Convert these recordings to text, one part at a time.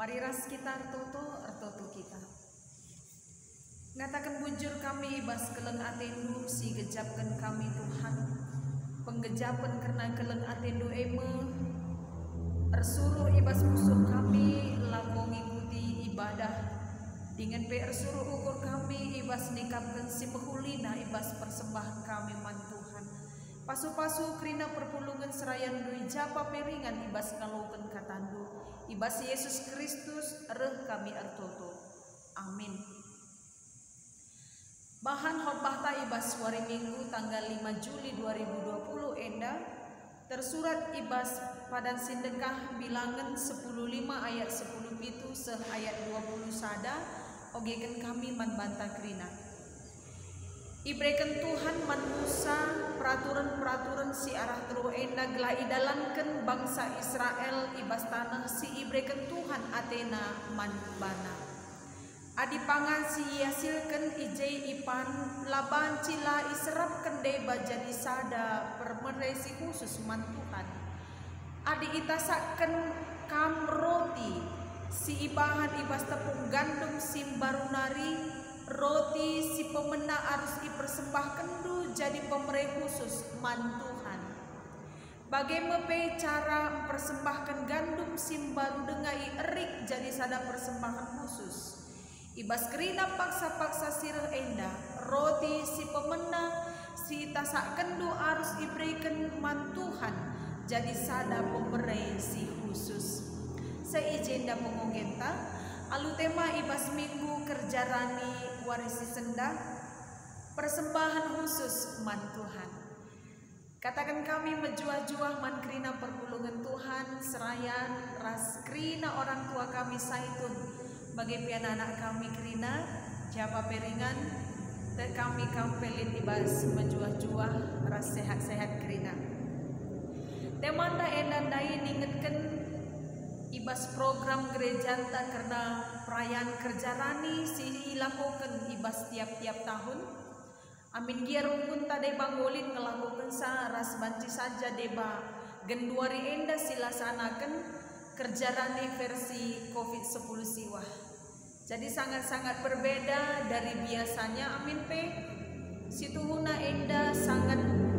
Mari ras kita artoto kita. Ngatakan bujur kami ibas keleng atendu si gejapkan kami Tuhan. Penggejapan karena keleng atendu eme. Ersuruh ibas musuh kami lamu ngikuti ibadah. Dengan pe ersuruh ukur kami ibas nikapkan si mehulina ibas persembahan kami man Tuhan. Pasu-pasu krina perpulungan serayan dui japa peringan ibas ngaloken katandu. Ibas Yesus Kristus reh kami ertoto. Amin. Bahan khotbah ta ibas hari Minggu tanggal 5 Juli 2020 enda tersurat ibas padan sindekah bilangan 10:5 ayat 10 pitu seh ayat 20 sada ogeken kami man banta krina. Ibreken Tuhan man Musa peraturan-peraturan si arah teru enda gela idalanken bangsa Israel ibas tanah si ibreken Tuhan atena man bana. Adi pangan si yasilken ijai ipan laban cila iserapken deba jadi sada permeresi khusus man Tuhan. Adi itasaken kam roti si ibahan ibas tepung gandum simbarunari roti si pemena harus dipersembahkan du jadi pemereh khusus man Tuhan. Bagaimana cara mempersembahkan gandum simbaru dengai erik jadi sada persembahan khusus. Ibas kerina paksa-paksa sirah enda roti si pemena si tasakan du harus diberikan man Tuhan jadi sada pemereh si khusus. Seijenda pengogenta alu tema ibas minggu kerja rani warisi senda persembahan khusus man Tuhan. Katakan kami menjuah-juah man krina perpulungan Tuhan serayan ras krina orang tua kami saitun bagi pian anak kami krina japa peringan te kami kampelin ibas menjuah-juah ras sehat-sehat krina. Temanda endan dai ningetken ibas program gereja anta karena perayaan kerja rani si lakukan ibas tiap-tiap tahun. Amin gia rungun tadai bangolin ngelakukan sa ras banci saja deba genduari enda silasanakan kerja rani versi COVID-10 siwah. Jadi sangat-sangat berbeda dari biasanya. Amin pe situhuna enda sangat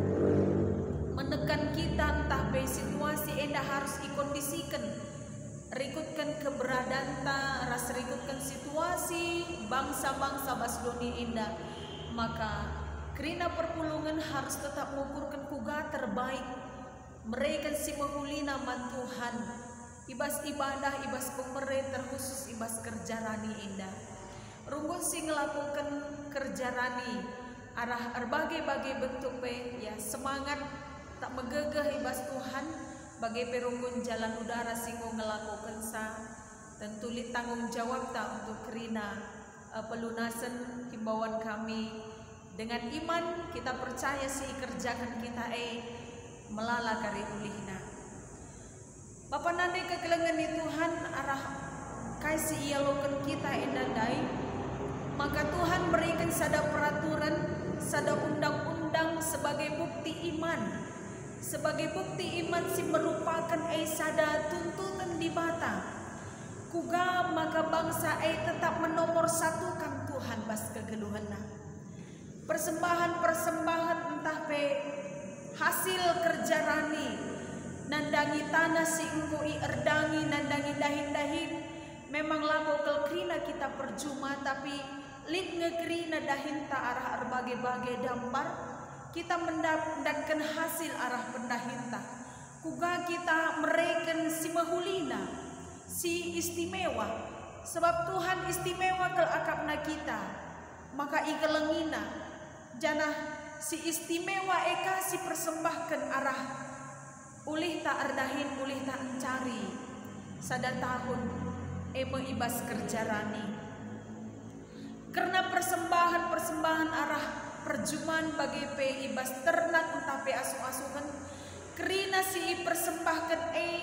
menekan kita entah pe situasi enda harus dikondisikan. Rikutkan keberadaan ta, ras rikutkan situasi bangsa-bangsa basdoni indah. Maka kerina perpulungan harus tetap mengukurkan kuga terbaik. Mereka si menghulina man Tuhan. Ibas ibadah, ibas pemereh terkhusus ibas kerja rani indah. Runggun si ngelakukan kerja rani arah berbagai-bagai bentuk pe ya semangat tak megegeh ibas Tuhan. Bagi perunggun jalan udara singgo ngelakukan sa tentu tanggung jawab tak untuk kerina pelunasan himbauan kami dengan iman kita percaya si kerjakan kita melala kari ulihna. Bapa nande kekelengan di Tuhan arah kasih ia loken kita endandai maka Tuhan berikan sada peraturan sada undang-undang sebagai bukti iman. Sebagai bukti iman si merupakan sada tuntutan di bata. Kuga maka bangsa tetap menomor satukan Tuhan bas kegeluhanna. Persembahan-persembahan entah pe hasil kerja rani nandangi tanah si engkoi erdangi nandangi dahin-dahin memang lamo kelkrina kita percuma tapi lid ngekrina dahin ta arah berbagai-bagai dampar kita mendapatkan hasil arah pendahinta. Kuga kita mereken si mahulina, si istimewa. Sebab Tuhan istimewa kel akapna kita. Maka ikelengina janah si istimewa eka si persembahkan arah ulih tak erdahin, ulih tak encari. Sada tahun ibas kerja rani. Karena persembahan arah perjumaan bagi pe ibas ternak entah pe asuh-asuhan kerina si persembahkan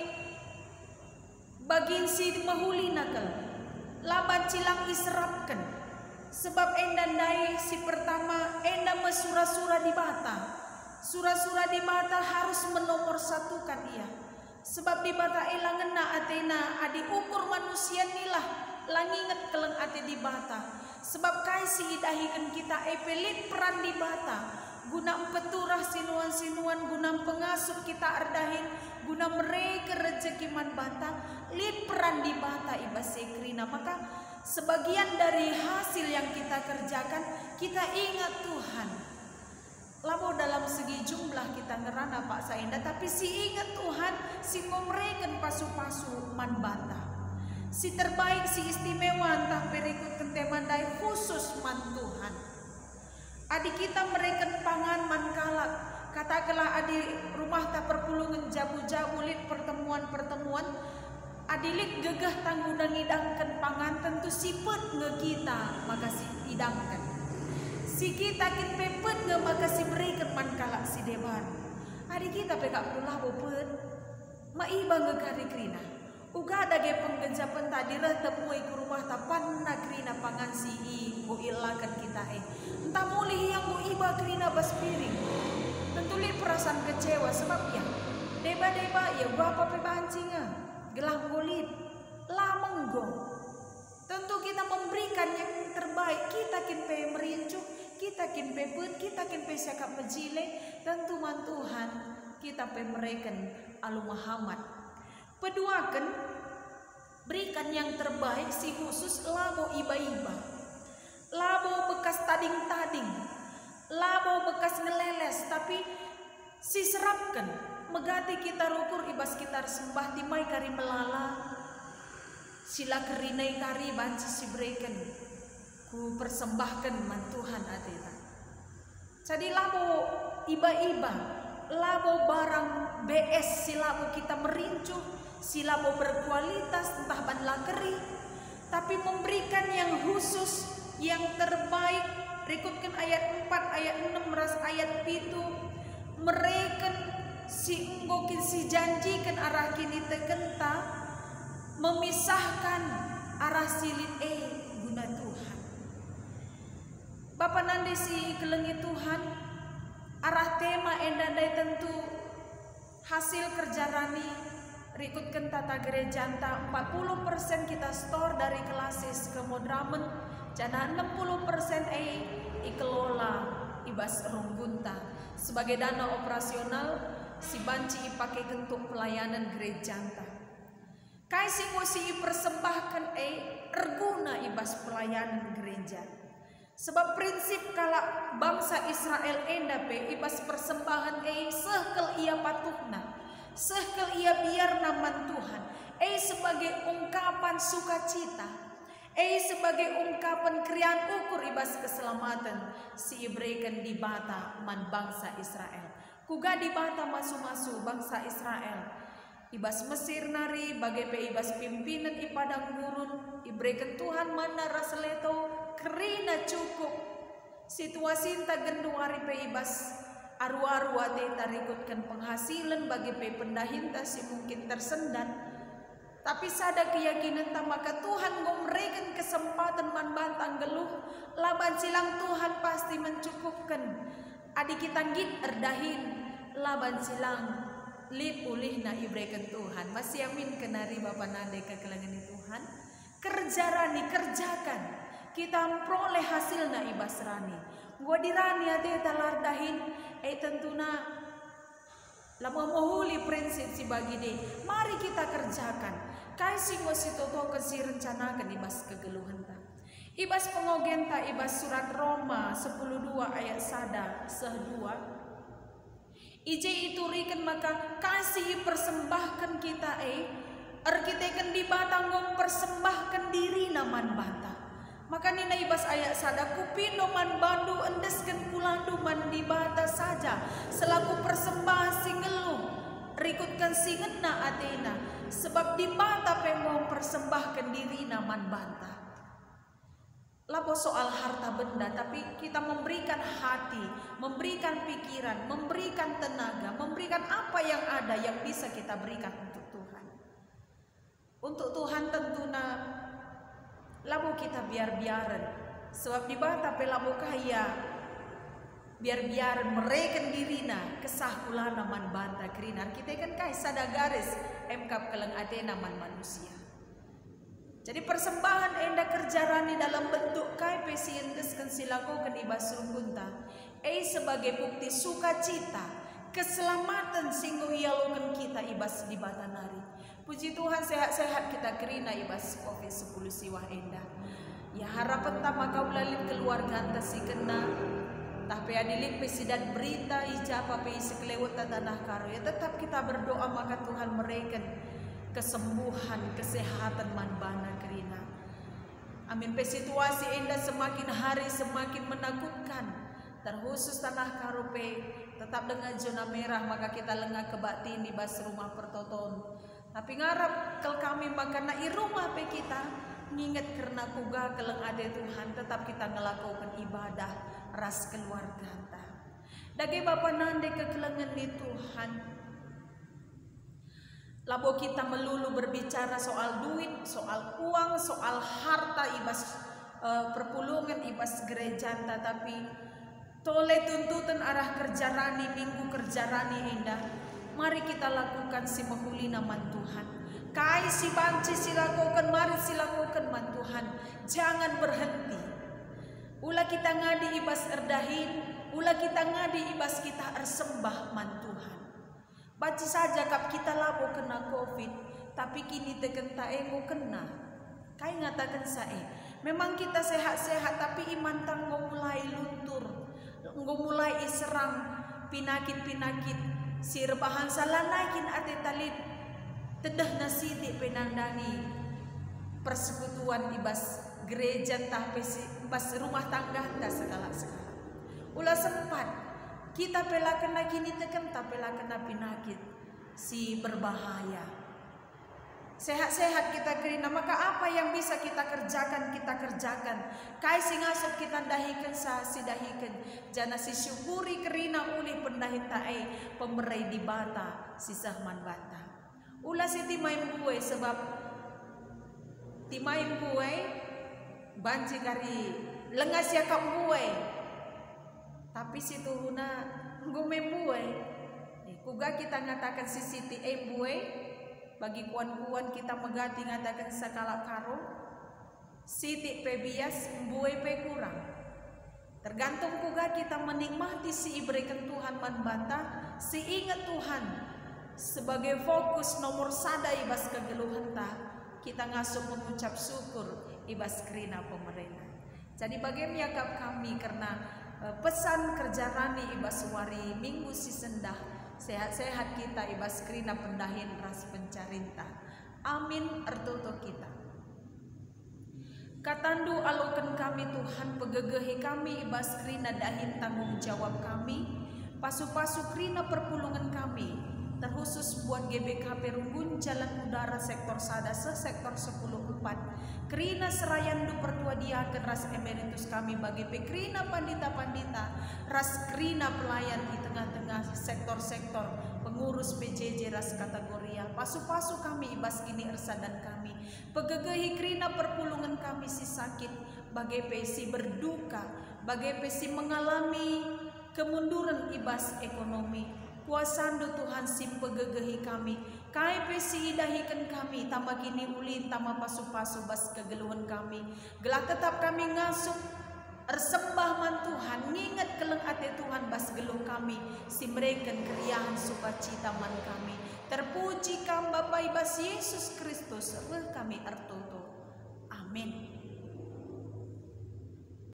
bagin si mahulina kel laban cilang iserapkan sebab endan dai si pertama enda mesura-sura di bata. Sura-sura di mata harus menomorsatukan ia. Sebab di bata elangena atena adi ukur manusia nilah langinget keleng ate di bata. Sebab kaisi idahikan kita pelit peran di bata. Guna peturah sinuan-sinuan, guna pengasuh kita ardahin, guna mereka rezeki man bata, liperan di bata ibas sekrina. Maka sebagian dari hasil yang kita kerjakan, kita ingat Tuhan. Lamo dalam segi jumlah kita ngerana Pak Saenda, tapi si ingat Tuhan, si ngomreken pasu-pasu man bata. Si terbaik, si istimewa, entah berikut kentemandai khusus man Tuhan. Adik kita mereka pangan man kalak. Katakanlah adik rumah tak perpulungan jabu-jabu lit pertemuan-pertemuan. Adilik gegah tanggungan idangkan pangan tentu sipet ngegita maka si idangkan. Si kita kin pepet nge maka si berikan man kalak si dewan. Adik kita pekak pula bopet. Maiba ngegari krina. Uga ada ge penggenjapan tadi retepui ke rumah tapan na krina pangan si ibu ilakan kita entah mulih yang bu iba krina bas piring. Tentu li perasaan kecewa sebab ya deba-deba ya gua apa pebancinga gelang kulit lamenggo. Tentu kita memberikan yang terbaik. Kita kin pe merincuh, kita kin pe put, kita kin pe sakap menjile. Tentu man Tuhan kita pe mereken alu Muhammad. Peduakan berikan yang terbaik si khusus labo iba-iba. Labo bekas tading-tading, labo bekas ngeleles, tapi si serapkan megati kita rukur ibas kita sembah timai kari melala. Sila kerinai kari banci si berikan ku persembahkan man Tuhan ateta. Jadi labo iba-iba, labo barang BS, si labo kita merincuh, si labo berkualitas entah ban lakeri, tapi memberikan yang khusus, yang terbaik. Rikutkan ayat 4, ayat 6, ras ayat 7. Mereka si nggokin si janjikan arah kini tekenta memisahkan arah silit guna Tuhan. Bapak nande si kelengi Tuhan arah tema endandai tentu hasil kerja rani. Rikutkan tata gereja anta 40% kita store dari kelasis ke modramen, jana 60% ikelola ibas runggunta sebagai dana operasional si banci pakai bentuk pelayanan gereja anta. Kaisi ngosi persembahkan erguna ibas pelayanan gereja. Sebab prinsip kala bangsa Israel endape ibas persembahan sehkel ia patuhna, sehkel ia biar naman Tuhan, sebagai ungkapan sukacita, sebagai ungkapan krian ukur ibas keselamatan si ibrekan di bata man bangsa Israel. Kuga di bata masu-masu bangsa Israel. Ibas Mesir nari bagai pe ibas pimpinan ipadang gurun ibrekan Tuhan mana rasleto kerina cukup situasi tak genduari pe ibas aru-aru ate tarikutkan penghasilan bagi pe pendahinta si mungkin tersendan, tapi sada keyakinan tak maka Tuhan ngomreken kesempatan man bantang geluh laban silang Tuhan pasti mencukupkan. Adik kita git erdahin laban silang lipulih na ibrekan Tuhan. Masih amin kenari Bapak nande kekelangan Tuhan. Kerja rani kerjakan, kita peroleh hasil na ibas rani. Gua dirani ade talardahin, tentuna lama mohuli prinsip si bagi de. Mari kita kerjakan. Kaisi ngosi toto kesi rencanakan ibas kegeluhan ta. Ibas pengogen ta ibas surat Roma 10:2 ayat sada seh 2. Ije itu riken maka kasih persembahkan kita arkiteken di batang persembahkan diri naman bata. Maka nina ibas ayat sada kupindo man bandu endesken pulandu man di bata saja selaku persembahan singeluh rikutkan singena atena sebab di bata pemong persembahkan diri naman bata. Lapo soal harta benda, tapi kita memberikan hati, memberikan pikiran, memberikan tenaga, memberikan apa yang ada yang bisa kita berikan untuk Tuhan. Untuk Tuhan tentuna lapo kita biar-biaran. Sebab di bata pe lapo kaya biar mereka dirina kesah kulana man banta kerina kita kan kai sada garis emkap keleng atena man manusia. Jadi persembahan enda kerjarani dalam bentuk kai pesiendes kan silako kan ibas runggunta sebagai bukti sukacita keselamatan singgo ialokan kita ibas di batanari. Puji Tuhan sehat-sehat kita kerina ibas COVID-10 siwah enda. Ya harapan tama kau lalin keluarga anta si kena tapi adilik pesidat berita ijapa pe sekelewat tanah karo ya tetap kita berdoa maka Tuhan mereka kesembuhan kesehatan manbana kerina. Amin. Pe situasi enda semakin hari semakin menakutkan terkhusus tanah karo pe tetap dengan zona merah maka kita lengah kebatin di bas rumah pertoton. Tapi ngarap kel kami makana i rumah pe kita nginget karena kuga keleng ade Tuhan tetap kita ngelakukan ibadah ras keluarga anta. Dage Bapa nande kekelengan ni Tuhan. Labo kita melulu berbicara soal duit, soal uang, soal harta ibas perpulungan ibas gereja anta tapi tole tuntutan arah kerjarani minggu kerjarani indah. Mari kita lakukan si mahuli naman Tuhan. Kai si banci silakukan, mari silakukan man Tuhan. Jangan berhenti. Ula kita ngadi ibas erdahin, ula kita ngadi ibas kita ersembah man Tuhan. Baca saja kap kita labo kena COVID, tapi kini teken taengo kena. Kai ngatakan sae, memang kita sehat-sehat tapi iman tanggo mulai luntur, nggo mulai iserang pinakit-pinakit si rebahan salah naikin ate talit. Tedah nasiti penandangi persekutuan ibas gereja tah ibas rumah tangga dah segala-segala. Ulah sempat kita pela kena kini teken ta pela kena pinakit si berbahaya. Sehat-sehat kita kerina maka apa yang bisa kita kerjakan kita kerjakan. Kai sing asup kita dahikan sa si dahikan. Jana si syukuri kerina uli pendahin tae pemerai di bata si sahman bata. Ulah si timain buwe sebab timain buwe banci kari lengas ya kap buwe tapi si tuhuna ngume buwe kuga kita ngatakan si siti buwe bagi kuan-kuan kita megati ngatakan sakala karo siti pe bias buwe pe kurang tergantung kuga kita menikmati si iberikan Tuhan manbanta si ingat Tuhan sebagai fokus nomor sada ibas kegeluhan ta kita ngasuh mengucap syukur ibas kerina pemerintah. Jadi bagaimana kap kami karena pesan kerja rani ibas wari minggu si sendah sehat-sehat kita ibas kerina pendahin ras pencarintah. Amin ertuto kita. Katandu alokan kami Tuhan pegegehi kami ibas kerina dahin tanggung jawab kami pasu-pasu kerina perpulungan kami. Terkhusus buat GBKP Runggun Jalan Udara Sektor Sada Sektor 10-4 Kerina Serayandu Pertua Diaken Ras Emeritus kami bagi Pekrina Pandita-Pandita Ras Kerina Pelayan di tengah-tengah sektor-sektor Pengurus PJJ Ras Kategoria Pasu-pasu kami ibas ini ersadan kami Pegegehi Kerina perpulungan kami si sakit Bagi pesi berduka Bagi pesi mengalami kemunduran ibas ekonomi Kuasando Tuhan simpegegehi kami kai pesi idahikan kami tambah kini ulin tambah pasu-pasu bas kegeluhan kami gelak tetap kami ngasuh ersembah man Tuhan nginget keleng ate Tuhan bas geluh kami simreken keriahan sukacita man kami terpuji kam Bapa ibas Yesus Kristus kami ertutu